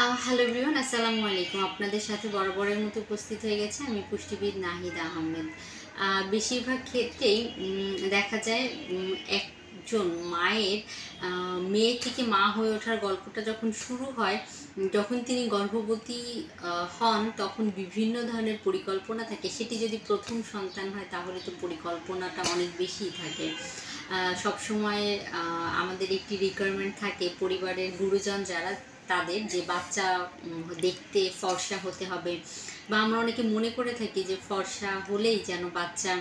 Hello everyone, আসসালামু আলাইকুম। আপনাদের সাথে বরাবরের মতো উপস্থিত হয়ে গেছে আমি পুষ্টিবিদ নাহিদা আহমেদ। বেশিরভাগ ক্ষেত্রেই দেখা যায় একজন মায়ের মেয়ে থেকে মা হয়ে ওঠার গল্পটা যখন শুরু হয়, যখন তিনি গর্ভবতী হন, তখন বিভিন্ন ধরনের পরিকল্পনা থাকে। সেটি যদি প্রথম সন্তান হয় তাহলে তো পরিকল্পনাটা অনেক বেশিই থাকে। সবসময় আমাদের একটি রিকোয়ারমেন্ট থাকে পরিবারের গুরুজন যারা, তাদের যে বাচ্চা দেখতে ফর্সা হতে হবে, বা আমরা অনেকে মনে করে থাকি যে ফর্সা হলেই যেন বাচ্চা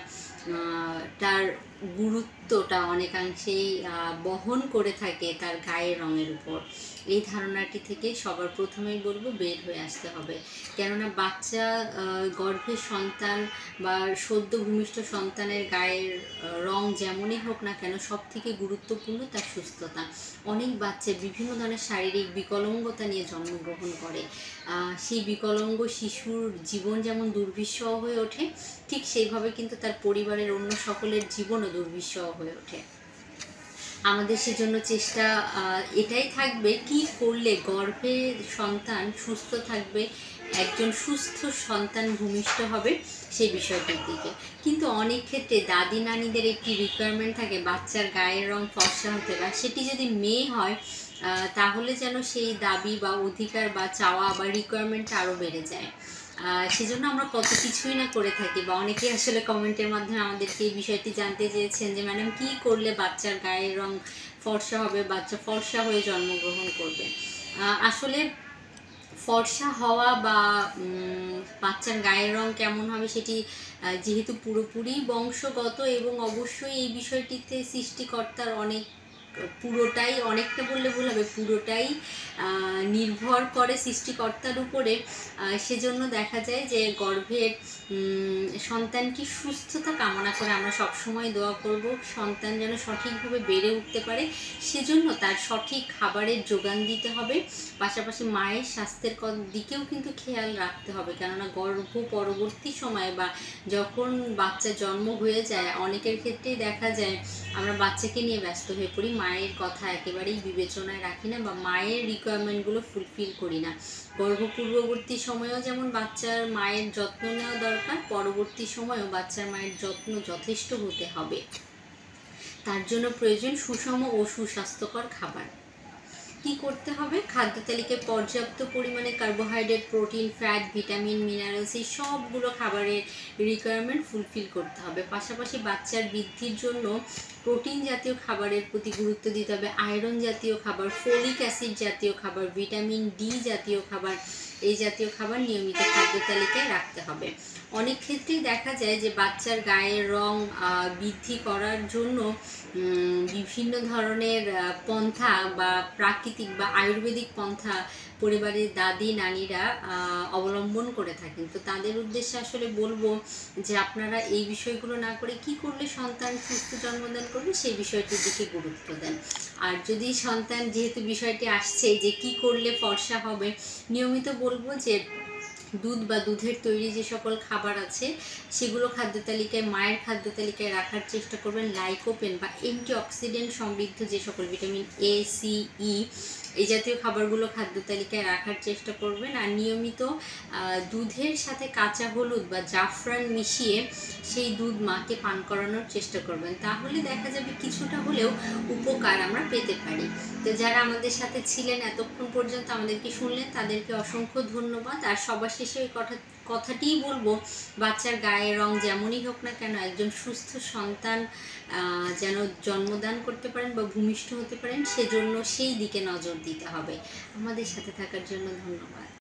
তার গুরুত্বটা অনেকাংশেই বহন করে থাকে তার গায়ের রঙের উপর। এই ধারণাটি থেকে সবার প্রথমেই বলবো বের হয়ে আসতে হবে। কেননা বাচ্চা, গর্ভের সন্তান বা সদ্য ভূমিষ্ঠ সন্তানের গায়ের রং যেমনই হোক না কেন, সব থেকে গুরুত্বপূর্ণ তার সুস্থতা। অনেক বাচ্চা বিভিন্ন ধরনের শারীরিক বিকলাঙ্গতা নিয়ে জন্মগ্রহণ করে। সেই বিকলাঙ্গ শিশুর জীবন যেমন দুর্বিষহ হয়ে ওঠে, ঠিক সেইভাবে কিন্তু তার পরিবারের অন্য সকলের জীবনও দুর্বিষহ হয়ে ওঠে। আমাদের সেজন্য চেষ্টা এটাই থাকবে, কি করলে গর্ভে সন্তান সুস্থ থাকবে, একজন সুস্থ সন্তান ভূমিষ্ঠ হবে সেই বিষয়টির দিকে। কিন্তু অনেক ক্ষেত্রে দাদি নানিদের একটি রিকোয়ারমেন্ট থাকে বাচ্চার গায়ের রং ফর্সা হতে, বা সেটি যদি মেয়ে হয় তাহলে যেন সেই দাবি বা অধিকার বা চাওয়া বা রিকোয়ারমেন্টটা আরও বেড়ে যায়। সেজন্য আমরা কত কিছুই না করে থাকি, বা অনেকেই আসলে কমেন্টের মাধ্যমে আমাদেরকে এই বিষয়টি জানতে চেয়েছেন যে ম্যাডাম কী করলে বাচ্চার গায়ের রং ফর্সা হবে, বাচ্চা ফর্সা হয়ে জন্মগ্রহণ করবে। আসলে ফর্সা হওয়া বা বাচ্চার গায়ের রং কেমন হবে সেটি যেহেতু পুরোপুরি বংশগত, এবং অবশ্যই এই বিষয়টিতে সৃষ্টিকর্তার পুরোটাই, অনেকটা বললে ভুল হবে, পুরোটাই নির্ভর করে সৃষ্টিকর্তার উপরে। সেজন্য দেখা যায় যে গর্ভের সন্তানটি সুস্থতা কামনা করে আমরা সবসময় দোয়া করব সন্তান যেন সঠিকভাবে বেড়ে উঠতে পারে। সেজন্য তার সঠিক খাবারের যোগান দিতে হবে, পাশাপাশি মায়ের স্বাস্থ্যের দিকেও কিন্তু খেয়াল রাখতে হবে। কেননা গর্ভ পরবর্তী সময়ে বা যখন বাচ্চা জন্ম হয়ে যায়, অনেকের ক্ষেত্রেই দেখা যায় আমরা বাচ্চাকে নিয়ে ব্যস্ত হয়ে পড়ি, মায়ের কথা একেবারেই বিবেচনায় রাখি না বা মায়ের রিকোয়ারমেন্টগুলো ফুলফিল করি না। গর্ভ পূর্ববর্তী সময়েও যেমন বাচ্চার মায়ের যত্ন নেওয়া দরকার, পরবর্তী সময়েও বাচ্চার মায়ের যত্ন যথেষ্ট হতে হবে। তার জন্য প্রয়োজন সুষম ও সুস্বাস্থ্যকর খাবার। কি করতে হবে? খাদ্য তালিকায় পর্যাপ্ত পরিমাণে carbohydrate, protein, fat, vitamin, minerals, এই সবগুলো খাবারের রিকোয়ারমেন্ট ফুলফিল করতে হবে। পাশাপাশি বাচ্চার বৃদ্ধির জন্য প্রোটিন জাতীয় খাবারের প্রতি গুরুত্ব দিতে হবে, আয়রন জাতীয় খাবার, ফোলিক অ্যাসিড জাতীয় খাবার, ভিটামিন ডি জাতীয় খাবার, এই জাতীয় খাবার নিয়মিত খাদ্য তালিকায় রাখতে হবে। অনেক ক্ষেত্রেই দেখা যায় যে বাচ্চার গায়ের রং বৃদ্ধি করার জন্য বিভিন্ন ধরনের পন্থা বা প্রাকৃতিক বা আয়ুর্বেদিক পন্থা পরিবারের দাদি নানিরা অবলম্বন করে থাকেন। তো তাদের উদ্দেশ্যে আসলে বলবো যে আপনারা এই বিষয়গুলো না করে কি করলে সন্তান সুস্থ জন্মদান করবে সেই বিষয়টির দিকে গুরুত্ব দেন। আর যদি সন্তান, যেহেতু বিষয়টি আসছে যে কি করলে ফর্সা হবে, নিয়মিত বলবো যে দুধ বা দুধের তৈরি যে সকল খাবার আছে সেগুলো খাদ্য তালিকায়, মায়ের খাদ্য তালিকায় রাখার চেষ্টা করবেন। লাইকোপেন বা অ্যান্টিঅক্সিডেন্ট সমৃদ্ধ যে সকল ভিটামিন এ, সি, ই, এই জাতীয় খাবারগুলো খাদ্য তালিকায় রাখার চেষ্টা করবেন। আর নিয়মিত দুধের সাথে কাঁচা হলুদ বা জাফরান মিশিয়ে সেই দুধ মাকে পান করানোর চেষ্টা করবেন। তাহলে দেখা যাবে কিছুটা হলেও উপকার আমরা পেতে পারি। তো যারা আমাদের সাথে ছিলেন এতক্ষণ পর্যন্ত, আমাদেরকে শুনলেন, তাদেরকে অসংখ্য ধন্যবাদ। আর সবার শেষে ওই কথাটিই বলবো, বাচ্চার গায়ের রং যেমনই হোক না কেন, একজন সুস্থ সন্তান যেন জন্মদান করতে পারেন বা ভূমিষ্ঠ হতে পারেন, সেজন্য সেই দিকে নজর দিতে হবে। আমাদের সাথে থাকার জন্য ধন্যবাদ।